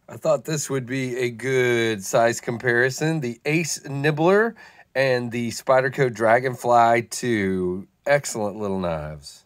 I thought this would be a good size comparison. The ACE Nibbler and the Spyderco Dragonfly 2. Excellent little knives.